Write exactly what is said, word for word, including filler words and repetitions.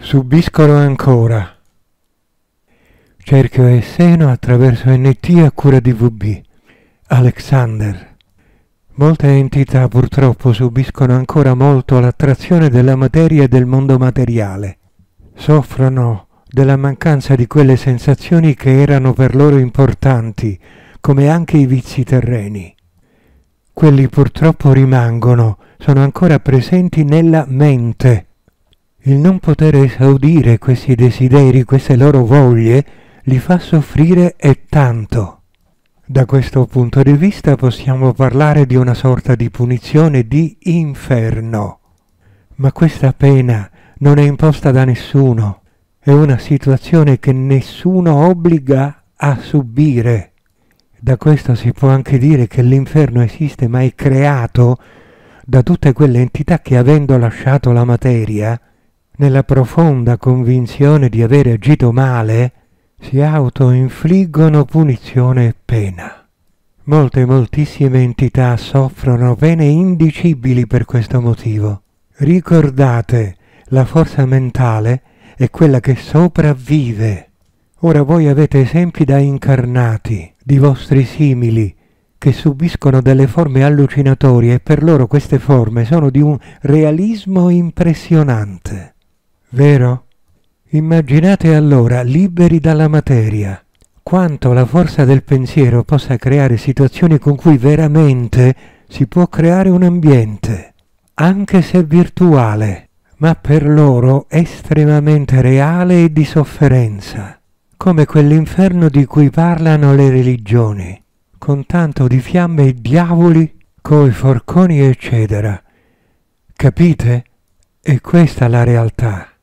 Subiscono ancora. Cerchio e seno attraverso N T a cura di V B. Alexander. Molte entità purtroppo subiscono ancora molto l'attrazione della materia e del mondo materiale. Soffrono della mancanza di quelle sensazioni che erano per loro importanti, come anche i vizi terreni. Quelli purtroppo rimangono, sono ancora presenti nella mente. Il non poter esaudire questi desideri, queste loro voglie, li fa soffrire e tanto. Da questo punto di vista possiamo parlare di una sorta di punizione di inferno. Ma questa pena non è imposta da nessuno, è una situazione che nessuno obbliga a subire. Da questo si può anche dire che l'inferno esiste ma è creato da tutte quelle entità che, avendo lasciato la materia, nella profonda convinzione di aver agito male, si autoinfliggono punizione e pena. Molte, moltissime entità soffrono pene indicibili per questo motivo. Ricordate, la forza mentale è quella che sopravvive. Ora voi avete esempi da incarnati, di vostri simili, che subiscono delle forme allucinatorie e per loro queste forme sono di un realismo impressionante. Vero? Immaginate allora, liberi dalla materia, quanto la forza del pensiero possa creare situazioni con cui veramente si può creare un ambiente, anche se virtuale, ma per loro estremamente reale e di sofferenza, come quell'inferno di cui parlano le religioni, con tanto di fiamme e diavoli, coi forconi eccetera. Capite? E questa è la realtà.